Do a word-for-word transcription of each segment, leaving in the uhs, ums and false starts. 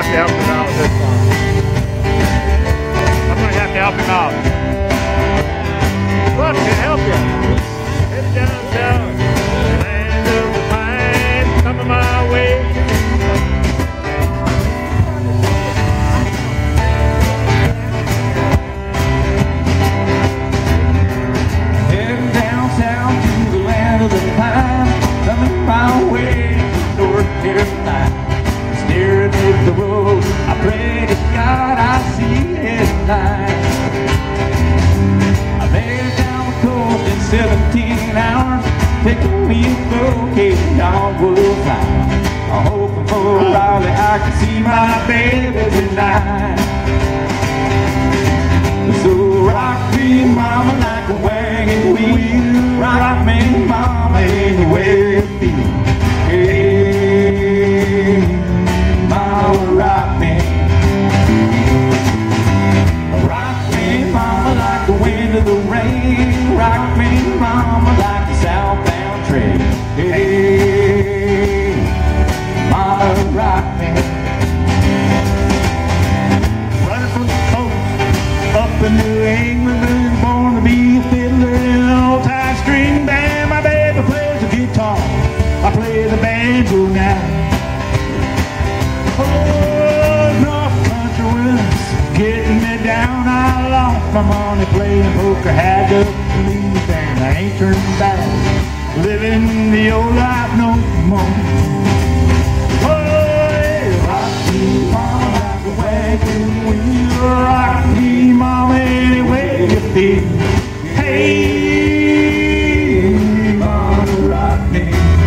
have to help him out with this one. I'm going to have to help him out. What can help you? Headed down south, land of the pine, coming my way. Heading down south to the land of the pine, coming my way to North Carolina. Staring at the road, I pray to God I see it tonight. I made it down the coast in seventeen hours, taking me a located dogwood line. I'm hoping for Raleigh I can see my baby tonight. So rock me, mama, like a wagon wheel. Rock me, mama, any way you feel. Hey, mama, rock me. Rock me, mama, like the wind of the rain. Rock me, mama, like the southbound train. Hey, mama, rock me. Running from the coast, up in New England, born to be a fiddler in an old-time string band. My baby plays the guitar, I play the banjo now. Oh, North Country winds getting me down. I lost my money playing poker, had to leave, and I ain't turning back. Living the old life no more. Oh, yeah, rock me, mama, like a wagon wheel. Rock me, mama, any way you feel. Hey, mama, rock me.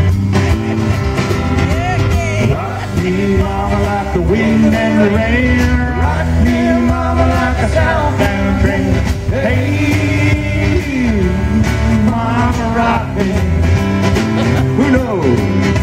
Rock me, mama, like the wind and the rain. Rock me, mama, like a southbound train. Hey, mama, rock me. Who knows?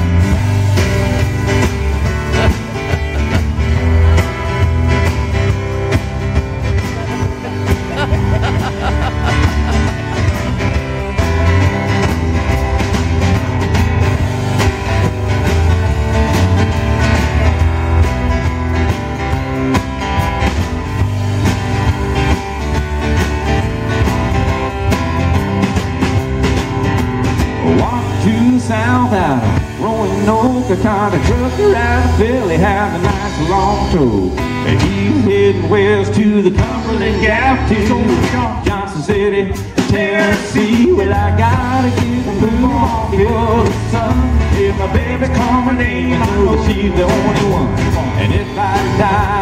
South out of Roanoke, a kind of trucker out of Philly, have a nice long tow. And he's heading west to the Cumberland Gap to Johnson City, Tennessee. Well, I gotta get the move on before the sun. If my baby call my name, I know she's the only one. And if I die,